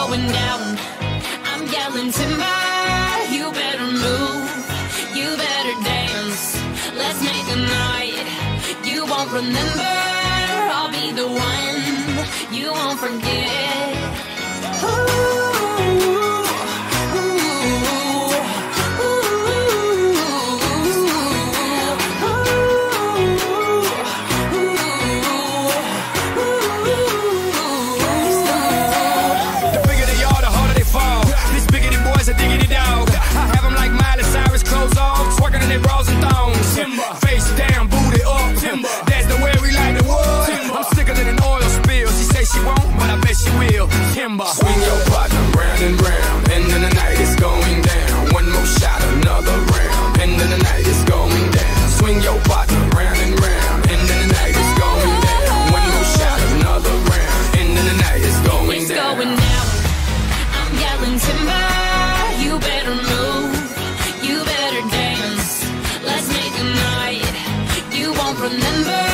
going down. I'm yelling timber, you better move, you better dance. Let's make a night you won't remember. I'll be the one you won't forget. Face down, booty up, timber. That's the way we like the wood. Timber. I'm sicker than an oil spill. She say she won't, but I bet she will. Timber. Swing your partner round and round, and then the night is going down. One more shot, another round, and then the night is going down. Swing your partner round and round, and then the night is going down. One more shot, another round, and then the night is going down. It's going down. I'm yelling timber, you better move, you better dance. Let's make a night you won't remember.